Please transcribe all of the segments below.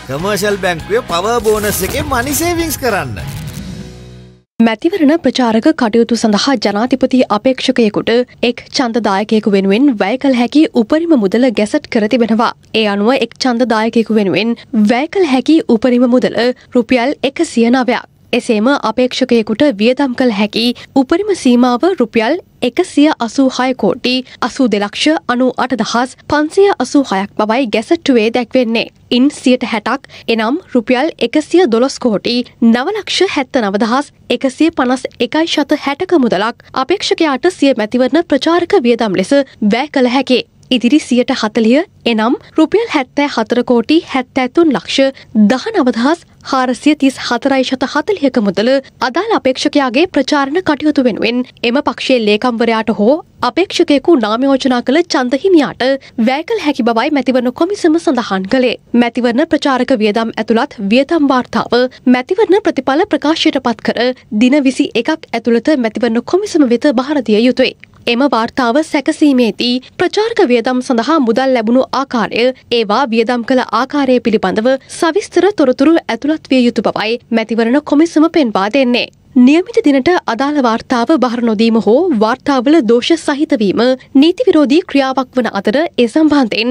Commercial බැංකුවේ power bonus එකේ මනි savings කරන්න. මැතිවරණ ප්‍රචාරක කටයුතු සඳහා ජනාධිපති අපේක්ෂකයෙකුට එක් ඡන්දදායකයෙකු වෙනුවෙන් වැය කළ හැකි උපරිම මුදල ගැසට් කර තිබෙනවා. ඒ අනුව එක් ඡන්දදායකයෙකු වෙනුවෙන් වැය කළ හැකි උපරිම මුදල රුපියල් 109ක්. එසේම අපේක්ෂකයෙකුට වියදම් කළ හැකි උපරිම සීමාව රුපියල් 186 කෝටි 82,98,586ක් බවයි ගැසට්ටුවේ දැක්වෙන්නේ. ඉන් 60%ක් එනම් රුපියල් 112 කෝටි 9,79,151.60ක මුදලක් අපේක්ෂකයාට සිය මැතිවරණ ප්‍රචාරක වියදම් ලෙස වැය කළ හැකියි. ඉදිරි 40% එනම් රුපියල් 74 කෝටි 73,19,434.40ක මුදල අදාළ අපේක්ෂකයාගේ ප්‍රචාරණ කටයුතු වෙනුවෙන් එම පක්ෂයේ ලේකම්වරයාට හෝ අපේක්ෂකයෙකු නාම යෝජනා කළ ඡන්ද හිමියාට වැය කළ හැකි බවයි මැතිවරණ කොමිසම සඳහන් කළේ. මැතිවරණ ප්‍රචාරක වියදම් ඇතුළත් වියදම් වාර්තාව මැතිවරණ ප්‍රතිඵල ප්‍රකාශයට පත් කර දින 21ක් ඇතුළත මැතිවරණ කොමිසම වෙත බහර දිය යුතුයි. එම වාර්තාව සැකසීමේදී ප්‍රචාරක වියදම් සඳහා මුදල් ලැබුණු ආකාරය, ඒවා වියදම් කළ ආකාරය පිළිබඳව සවිස්තර තොරතුරු ඇතුළත් විය යුතු බවයි මැතිවරණ කොමිසම පෙන්වා දෙන්නේ. නියමිත දිනට අදාළ වාර්තාව බහර නොදීම හෝ වාර්තාවල දෝෂ සහිත වීම නීති විරෝධී ක්‍රියාවක් වන අතර ඒ සම්බන්ධයෙන්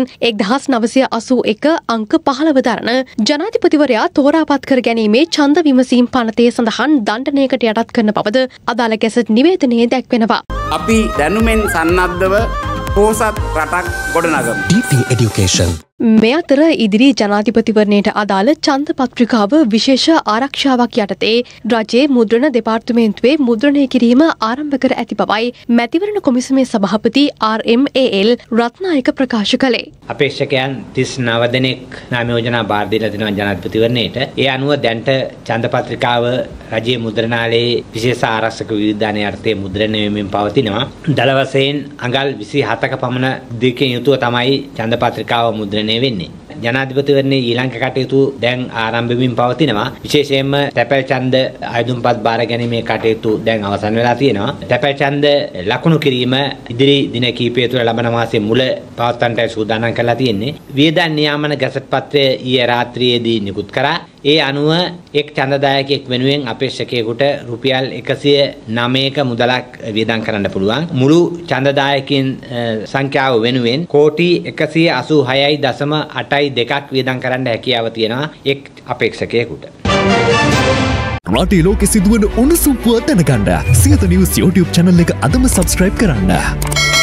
1981 අංක 15 දරන ජනාධිපතිවරයා තෝරාපත් කර ගැනීමේ ඡන්ද විමසීම් පනතේ සඳහන් දණ්ඩනයකට යටත් කරන බවද අදාළ ගැසට් නිවේදනයේ දැක්වෙනවා. අපි දැනුමෙන් සන්නද්ධව පෝසත් රටක් ගොඩනගමු. DP Education. මේ අතර ඉදිරි ජනාධිපතිවරණයට අදාළ ඡන්ද පත්‍රිකාව විශේෂ ආරක්ෂාවක් යටතේ රජයේ මුද්‍රණ දෙපාර්තමේන්තුවේ මුද්‍රණය කිරීම ආරම්භ කර ඇති බවයි මැතිවරණ කොමිසමේ සභාපති RMAL රත්නායක ප්‍රකාශ කළේ. අපේක්ෂකයන් 39 දෙනෙක් නාම යෝජනා බාර දීලා දෙනවා ජනාධිපතිවරණයට. ඒ අනුව දැන්ට ඡන්ද පත්‍රිකාව රජයේ මුද්‍රණාලයේ විශේෂ ආරක්ෂක විධානය යටතේ මුද්‍රණය වෙමින් පවතිනවා. දල වශයෙන් අඟල් 27ක පමණ දිගකින් යුතුව තමයි ඡන්ද පත්‍රිකාව මුද්‍රණය වෙන්නේ. ජනාධිපතිවරණයේ ඊළඟ කටයුතු දැන් ආරම්භ වෙමින් පවතිනවා. විශේෂයෙන්ම තැපැල් ඡන්ද ආයුධම්පත් බාර ගැනීමේ කටයුතු දැන් අවසන් වෙලා තියෙනවා. තැපැල් ඡන්ද ලකුණු කිරීම ඉදිරි දින කිහිපය තුළ ලබන මාසයේ මුල පවත්වන්නට සූදානම් කරලා තියෙන්නේ. වියදම් නියාමන ගැසට් පත්‍රය ඊයේ රාත්‍රියේදී නිකුත් කරා. ඒ අනුව එක් ඡන්දදායකයෙක් වෙනුවෙන් අපේක්ෂකයෙකුට රුපියල් 109ක මුදලක් වියදම් කරන්න පුළුවන්. මුළු ඡන්දදායකින් සංඛ්‍යාව වෙනුවෙන් කෝටි 186.82ක් වියදම් කරන්න හැකියාව තියෙනවා එක් අපේක්ෂකයෙකුට. රටේ ලෝකෙ සිදුවන උණුසුම් පුවත් දැනගන්න සියත නිවුස් YouTube channel එක අදම subscribe කරන්න.